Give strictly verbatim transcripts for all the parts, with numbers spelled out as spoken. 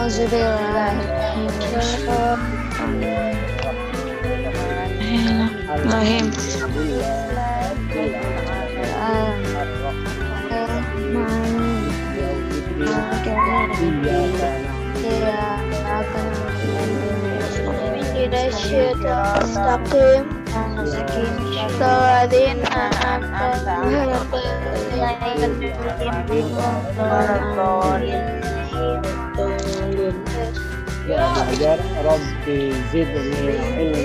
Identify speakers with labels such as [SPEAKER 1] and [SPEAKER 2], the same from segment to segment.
[SPEAKER 1] Bismillahirrahmanirrahim.
[SPEAKER 2] Ya, ajar Rabbi zidni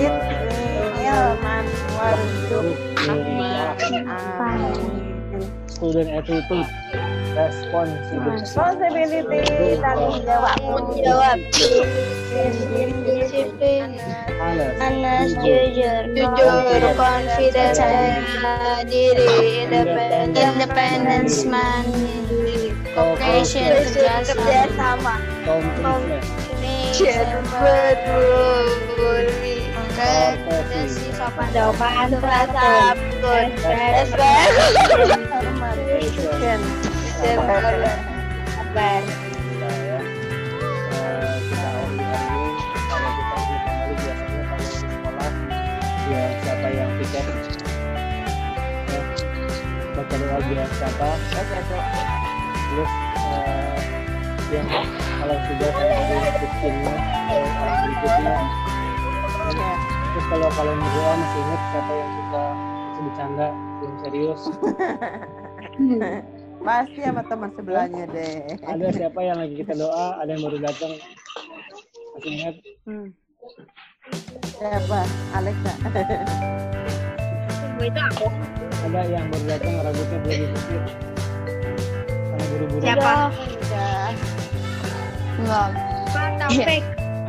[SPEAKER 2] ilman warzuqni. Student attitude, responsibility, tanggung jawab,
[SPEAKER 1] Tanggung jawab,
[SPEAKER 2] disiplin,
[SPEAKER 1] Anas, jujur, jujur, confidence, diri, independence, mandiri, cooperation, kerjasama, communication, peduli, courtesy, sopan santun, respect, sabar.
[SPEAKER 2] Siapa yang tiket ya, baca doa biar siapa terus uh, yang kalau sudah sampai buktinya orang berikutnya ya. Terus kalau kalian berdoa masih ingat siapa yang suka bercanda belum serius
[SPEAKER 3] pasti sama teman sebelahnya deh.
[SPEAKER 2] Ada siapa yang lagi kita doa ada yang baru datang masih ingat?
[SPEAKER 3] hmm. Siapa? Alexa.
[SPEAKER 1] Itu aku.
[SPEAKER 2] Ada yang baru datang rambutnya belum dicukur karena buru-buru.
[SPEAKER 1] Siapa?
[SPEAKER 3] Udah.
[SPEAKER 1] Enggak. Pak Taufik.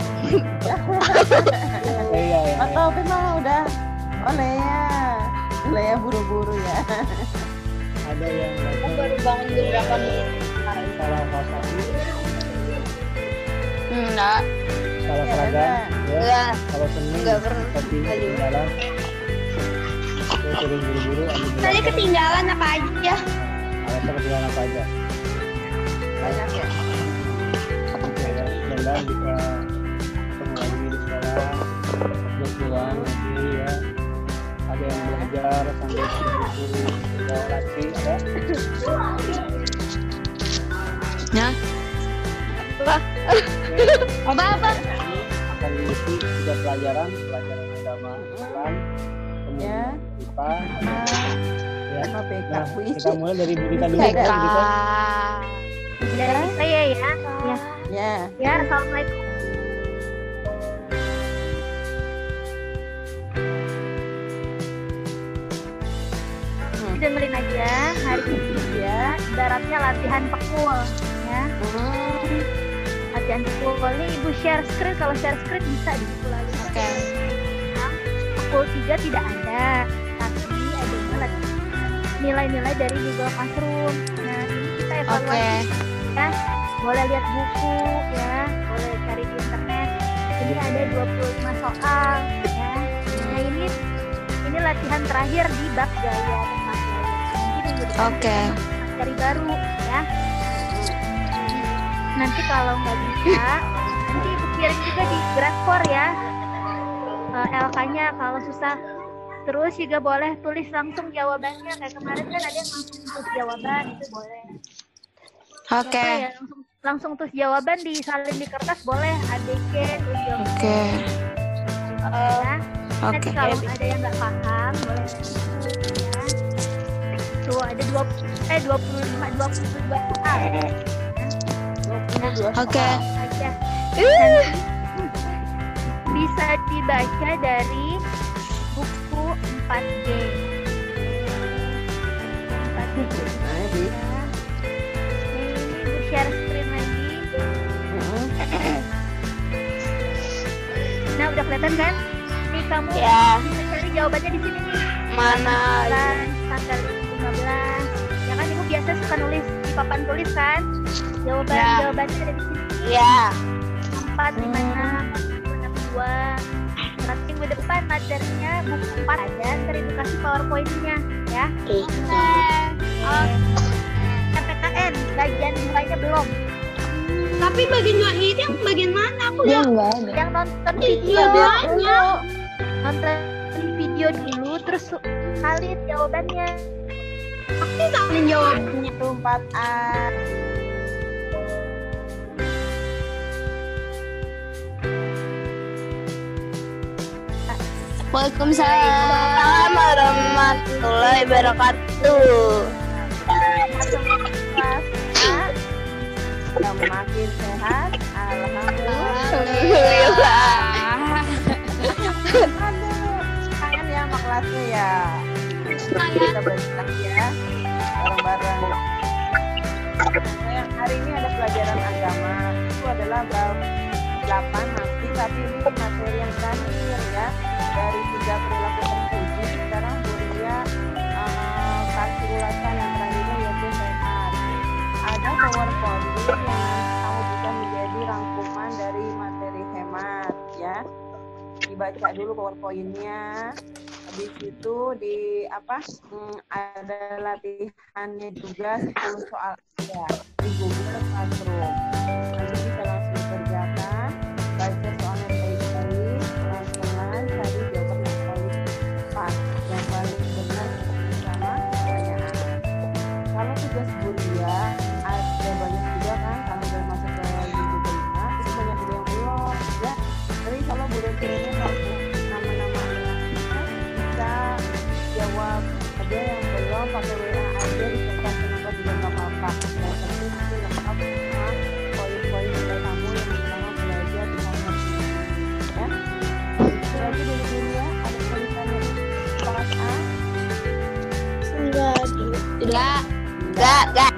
[SPEAKER 2] Iya ya.
[SPEAKER 3] Pak Taufik mah udah. Oh Lea. Lea buru-buru ya.
[SPEAKER 2] Ada yang datang
[SPEAKER 1] Baru bangun jam berapa nih?
[SPEAKER 2] salah pasang,
[SPEAKER 1] Enggak.
[SPEAKER 2] salah
[SPEAKER 3] Ya,
[SPEAKER 2] seragam, ya.
[SPEAKER 1] Enggak.
[SPEAKER 2] Kalau seneng
[SPEAKER 1] Enggak pernah.
[SPEAKER 2] tapi ketinggalan. Saya turun buru-buru ambil
[SPEAKER 1] Tadi
[SPEAKER 2] berapa.
[SPEAKER 1] ketinggalan apa aja?
[SPEAKER 2] Alasan ketinggalan apa aja?
[SPEAKER 3] Banyak ya.
[SPEAKER 2] Ya, mudah-mudahan bisa ketemu lagi di sekolah, berjuang lagi ya. Ada yang belajar sambil buru-buru bawa laci, ada.
[SPEAKER 1] Nah. Apa? Apa apa?
[SPEAKER 2] Akan diisi tiga pelajaran, pelajaran agama Islam, kemudian
[SPEAKER 3] Ya.
[SPEAKER 2] I P A, ya.
[SPEAKER 3] Sama P K.
[SPEAKER 2] Nah,
[SPEAKER 3] Puisi.
[SPEAKER 2] kita mulai dari Budita dulu
[SPEAKER 3] P K.
[SPEAKER 2] ya, Budita.
[SPEAKER 1] Dari saya ya. Ya.
[SPEAKER 3] Ya.
[SPEAKER 1] Ya, assalamualaikum.
[SPEAKER 3] Hmm.
[SPEAKER 1] Dengerin aja hari ini ya, ibaratnya latihan pekul ya.
[SPEAKER 3] Hmm.
[SPEAKER 1] Latihan pekul ini ibu share screen, kalau share screen bisa di situ lalu. Oke. Pekul tiga tidak ada, tapi adanya latihan nilai-nilai dari Google Classroom. Nah ini kita evaluasi ya. Boleh lihat buku ya, boleh cari di internet. Ini ada dua puluh lima soal ya. Nah ini ini latihan terakhir di bab gaya tentang gaya. Nanti minggu depan
[SPEAKER 4] Oke.
[SPEAKER 1] kita cari baru ya. Nanti kalau nggak bisa, nanti ibu kirim juga di Grasfor ya. Uh, L K-nya kalau susah. Terus juga boleh tulis langsung jawabannya. Kayak kemarin kan ada yang langsung tulis jawaban, itu boleh.
[SPEAKER 4] Oke.
[SPEAKER 1] Apa ya, langsung langsung tulis jawaban disalin di kertas boleh. A D C tulis jawaban.
[SPEAKER 4] Oke.
[SPEAKER 1] Ya. Nanti
[SPEAKER 4] Oke.
[SPEAKER 1] kalau ada yang nggak paham boleh ya. Tuh ada dua eh dua puluh lima dua puluh dua soal.
[SPEAKER 4] Oke.
[SPEAKER 1] Aja. Nanti bisa dibaca dari buku empat G. empat G.
[SPEAKER 3] Nah, di.
[SPEAKER 1] Ya. Ini ibu share screen lagi.
[SPEAKER 3] Hmm.
[SPEAKER 1] Nah, udah kelihatan kan? Nih kamu
[SPEAKER 4] Ya.
[SPEAKER 1] bisa cari jawabannya di sini nih.
[SPEAKER 4] Mana?
[SPEAKER 1] Tanggal lima belas. Ya kan ibu biasa suka nulis di papan tulis kan? Jawaban
[SPEAKER 4] Ya.
[SPEAKER 1] jawabannya ada di sini.
[SPEAKER 4] Ya.
[SPEAKER 1] empat, lima, enam, enam, dua. Nanti minggu depan materinya buku empat ada, ntar ibu kasih powerpoint-nya ya.
[SPEAKER 4] Oke.
[SPEAKER 1] Oh, P K N bagian nilainya belum.
[SPEAKER 4] Tapi bagian dua itu yang bagian mana? Aku
[SPEAKER 3] Dia
[SPEAKER 4] ya
[SPEAKER 3] enggak ada.
[SPEAKER 1] Yang nonton
[SPEAKER 4] Iya,
[SPEAKER 1] video
[SPEAKER 4] banyak.
[SPEAKER 1] dulu. Nonton video dulu terus salin jawabannya.
[SPEAKER 4] aku salin jawabnya.
[SPEAKER 3] Itu empat A.
[SPEAKER 4] Waalaikumsalam warahmatullahi wabarakatuh.
[SPEAKER 3] Kelas A. Semakin sehat. Alhamdulillah.
[SPEAKER 4] Alhamdulillah.
[SPEAKER 3] Aduh, kangen ya sama kelasnya ya. Kita belajar ya bareng-bareng. Nah, yang hari ini ada pelajaran agama. Itu adalah bab delapan nanti, tapi ini materi yang terakhir ya. Dari tiga perilaku terpuji, sekarang Buria uh, kasih ulasan yang terakhirnya yaitu sehat. Ada PowerPoint yang kamu bisa menjadi rangkuman dari materi hemat ya. Dibaca dulu PowerPoint-nya. Habis itu di apa? Hmm, ada latihannya juga sepuluh soal ya di Google Classroom. Nanti bisa langsung dikerjakan. Baca soalnya baik-baik, pelan-pelan, cari jawaban yang paling pas, yang paling benar sama pertanyaan. Kalau tugas Buria ada banyak juga kan, kalau udah masuk ke minggu kelima, itu banyak juga yang belum ya. Tapi kalau Buria kayaknya kalau nama-namanya bisa jawab ada yang belum pakai W A aja dicetak kenapa juga nggak apa-apa. Yang penting itu lengkap semua poin-poin nilai kamu yang selama belajar di sana ya. Itu aja dari Buria. Ada tulisan dari kelas A.
[SPEAKER 4] Enggak, enggak, enggak, enggak.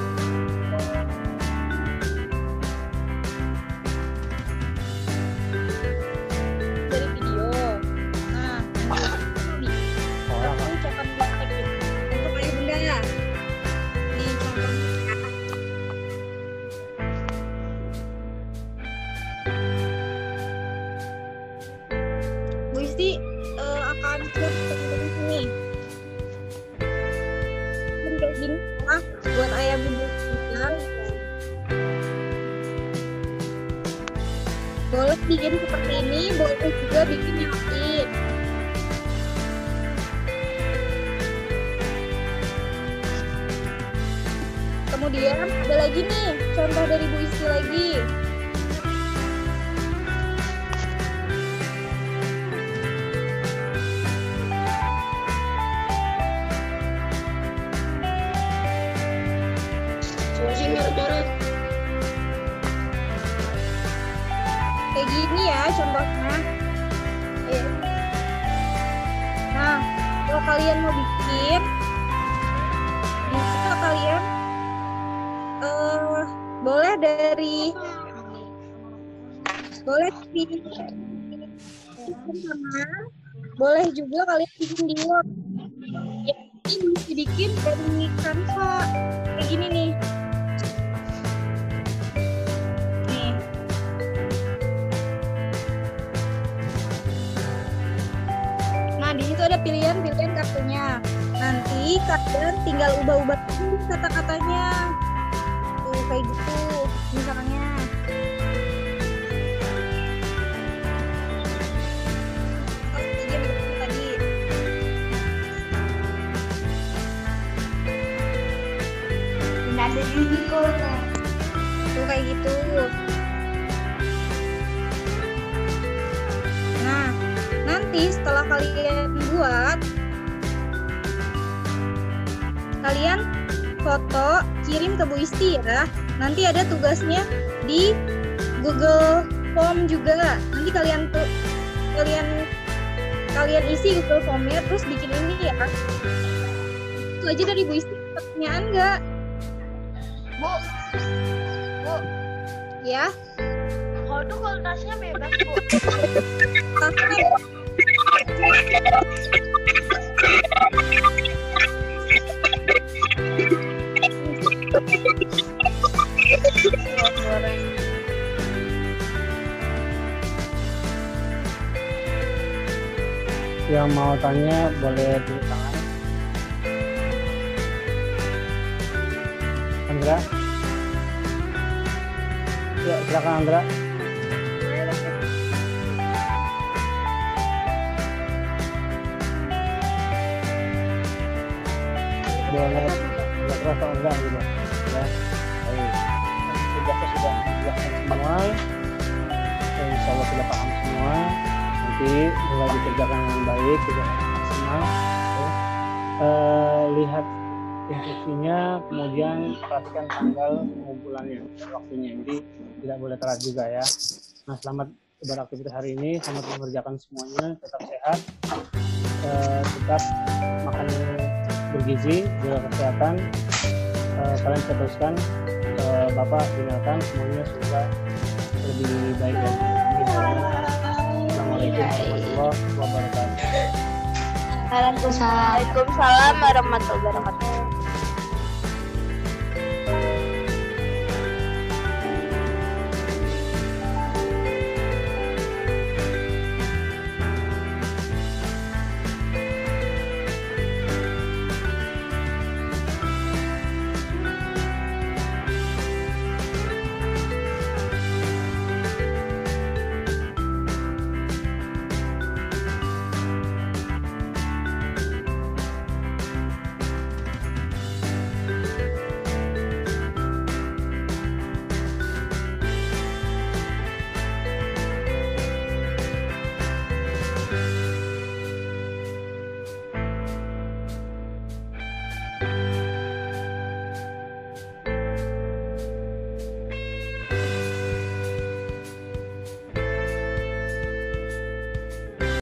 [SPEAKER 5] Dari video. Nah,
[SPEAKER 2] Orang
[SPEAKER 5] aku ucapan praktek untuk ayah bunda ya. Nih contohnya. Bu Isti eh, akan siap dari sini. Dan kayak gini ah, buat ayah bunda sekalian. Boleh bikin seperti ini, boleh juga bikin yang lain. Kemudian ada lagi nih contoh dari Bu Isti lagi. Kayak gini ya contohnya. Eh. Nah, kalau kalian mau bikin, bisa kalian eh boleh dari boleh di sama, boleh juga kalian bikin di Word. Ya, ini mesti bikin dari Canva kayak gini nih. Nih. Nah, di situ ada pilihan-pilihan kartunya. Nanti kalian tinggal ubah-ubah kata-katanya. Tuh, kayak gitu misalnya. Seperti yang dibikin tadi.
[SPEAKER 4] Ada unicorn.
[SPEAKER 5] Tuh kayak gitu. Nah, nanti setelah kalian buat, kalian foto, kirim ke Bu Isti ya. Nanti ada tugasnya di Google Form juga. Nanti kalian tuh kalian kalian isi Google Form-nya terus bikin ini ya. Itu aja dari Bu Isti. Pertanyaan enggak?
[SPEAKER 1] Bu, Bu,
[SPEAKER 5] Ya.
[SPEAKER 1] kalau tuh kalau tasnya bebas Bu.
[SPEAKER 5] Tasnya
[SPEAKER 3] Goreng.
[SPEAKER 2] yang mau tanya boleh tulis tangan. Andra, Ya, silakan Andra. Boleh tidak terasa enggak gitu ya. Baik. Tugasnya sudah dijelaskan semua. Ya, insya Allah sudah paham semua. Nanti mulai dikerjakan dengan baik, tidak maksimal. Ya. Eh, lihat instruksinya, kemudian perhatikan tanggal pengumpulannya, waktunya. Jadi tidak boleh telat juga ya. Nah, selamat beraktivitas hari ini, selamat mengerjakan semuanya, tetap sehat, eh, tetap makan bergizi, jaga kesehatan. Eh, kalian bisa teruskan, eh, Bapak tinggalkan semuanya semoga lebih baik ya. Assalamualaikum warahmatullahi wabarakatuh.
[SPEAKER 4] Waalaikumsalam warahmatullahi wabarakatuh.